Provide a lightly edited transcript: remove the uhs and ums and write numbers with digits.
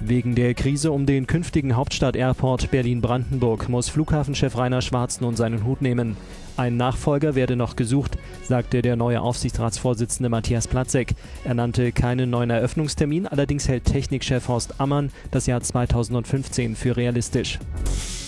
Wegen der Krise um den künftigen Hauptstadt-Airport Berlin-Brandenburg muss Flughafenchef Rainer Schwarz nun seinen Hut nehmen. Ein Nachfolger werde noch gesucht, sagte der neue Aufsichtsratsvorsitzende Matthias Platzek. Er nannte keinen neuen Eröffnungstermin, allerdings hält Technikchef Horst Ammann das Jahr 2015 für realistisch.